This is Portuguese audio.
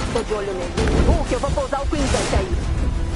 Tô de olho nele. Hulk, eu vou pousar o Quinjet aí.